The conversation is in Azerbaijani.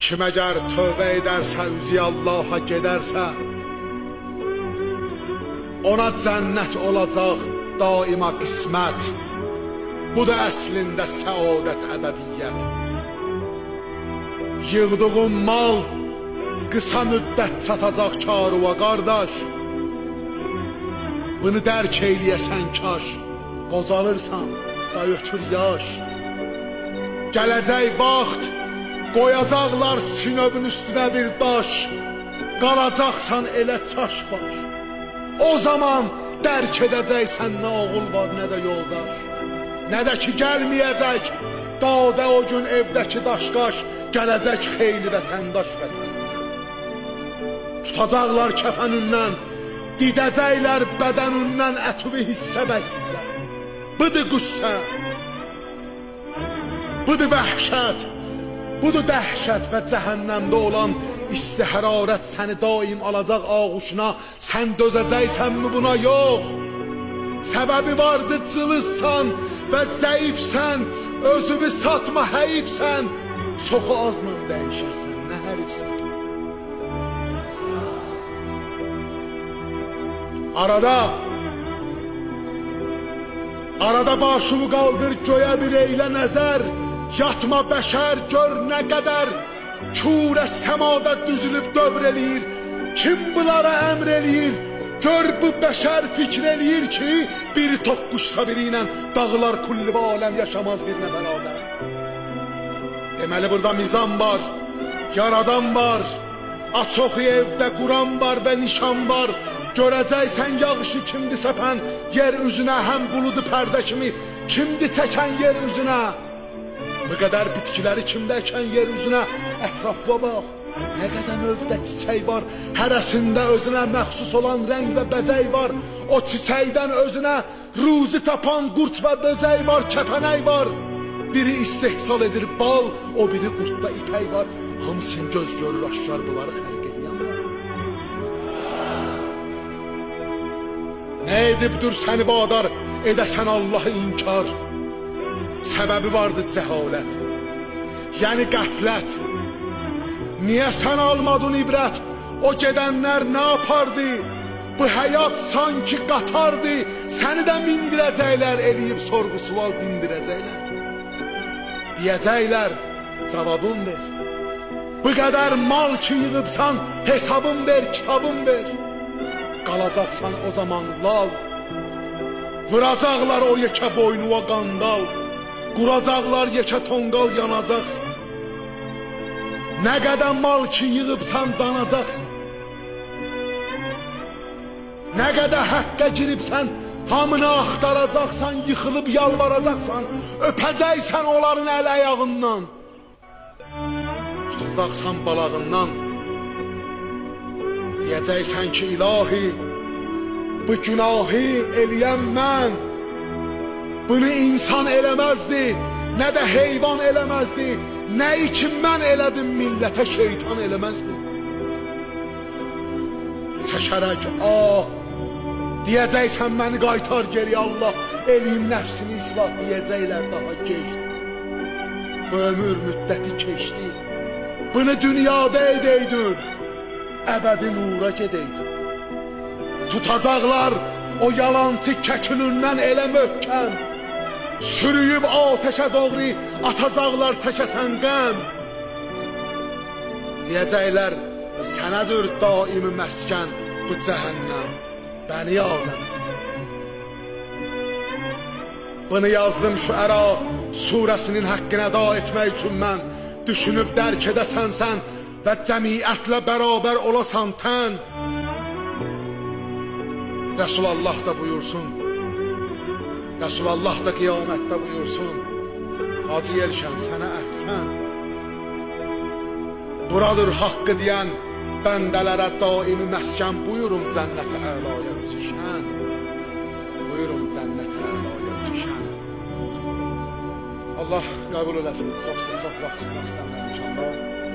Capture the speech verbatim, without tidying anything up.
Kim əgər tövbə edərsə, üzü Allaha gedərsə, ona cənnət olacaq daima qismət. Bu da əslində səadət əbədiyyət. Yığdığın mal qısa müddət çatacaq karuva qardaş. Bunu dərk eyləyəsən kaş, qocalırsan da ötür yaş. Gələcək vaxt qoyacaqlar sinövün üstünə bir daş, qalacaqsan elə çaş baş. O zaman dərk edəcəksən nə oğul var, nə də yoldaş. Nə də ki gəlməyəcək dağda o gün evdəki daşqaş, gələcək xeyli vətəndaş vətənindən. Tutacaqlar kəfənindən, didəcəklər bədənindən ətuvi hissə və hissə. Budur qüssə, budur vəhşət, budur dəhşət və cəhənnəmdə olan isti hərarət səni daim alacaq ağuşuna. Sən dözəcəksənmi buna? Yox. Səbəbi vardı, cılızsan və zəifsən, özünü satma, həyifsən. Çoxu azla dəyişirsən, nə hərifsən. Arada, arada başını qaldır, göyə bir eylə nəzər. Yatma bəşər, gör nə qədər kürə səmada düzülüb dövr eləyir. Kim bunlara əmr eləyir? Gör bu bəşər fikr eləyir ki, bir toqquşsa biri ilə dağlar kulli və aləm yaşamaz bir nə bərabər. Deməli burada mizan var, yaradan var, açoxu evdə quran var və nişan var. Görəcəksən yağışı kimdi səpən yer üzünə, həm buludu pərdə kimi kimdi çəkən yer üzünə. Bu qədər bitkiləri kimdə əkən yer üzünə. Ətrafa bax, nə qədər növdə çiçək var, hərəsində özünə məxsus olan rəng və bəzək var. O çiçəkdən özünə ruzi tapan qurt və böcək var, kəpənək var. Biri istehsal edir bal, o biri qurtda ipək var. Hamısın göz görür aşkar bunları xəlq edən var. Nə edibdir səni vadar edəsən Allahı inkar? Səbəbi vardı cəhalət, yəni qəflət. Niyə sən almadın ibrət? O gedənlər nə yapardı? Bu həyat sanki qatardı. Səni də mindirəcəklər, eləyib sorğu sual dindirəcəklər. Deyəcəklər, cavabın ver. Bu qədər mal ki yığıbsan, hesabın ver, kitabın ver. Qalacaqsan o zaman lal. Vuracaqlar o yekə boynuva qandal. Quracaqlar yekə tonqal, yanacaqsan. Nə qədər mal ki yığıbsan, danacaqsan. Nə qədər həqqə giribsən, hamını axtaracaqsan, yıxılıb yalvaracaqsan, öpəcəksən onların əl ayağından. Tutacaqsan balağından. Deyəcəksən ki, ilahi, bu günahı eləyən mən. Bunu insan eləməzdi, nə də heyvan eləməzdi. Nəyi ki mən elədim, millətə şeytan eləməzdi. Çəkərək, ah, deyəcəksən məni qaytar geri Allah, eləyim nəfsini islah, deyəcəklər daha geçdi. Bu ömür müddəti keçdi. Bunu dünyada edəydin, əbədi nura gedəydin. Tutacaqlar o yalancı kəkilindən elə möhkəm, sürüyüb ateşə doğru atacaqlar çəkəsən qəm. Deyəcəklər, sənədir daimi məskən bu cəhənnəm, bəni Adəm. Bunu yazdım Şüəra surəsinin haqqını əda etmək üçün mən. Düşünüb dərk edəsən sən və cəmiyyətlə bərabər olasan tən. Resulullah da buyursun, Resulullah da qiyamətdə buyursun, Hacı Elşən sənə əhsən. Buradır haqqı deyən bəndələrə daimi məskən. Buyurun cənnət-i əlaya üzüşən. Buyurun cənnət-i əlaya üzüşən. Allah qəbul eləsin. Çox çox vaxt istəmirəm inşallah.